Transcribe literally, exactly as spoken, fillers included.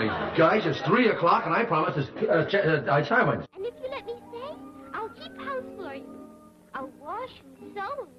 my gosh, it's three o'clock and I promised to uh, ch uh, uh, Simon. And if you let me stay, I'll keep house for you. I'll wash and sew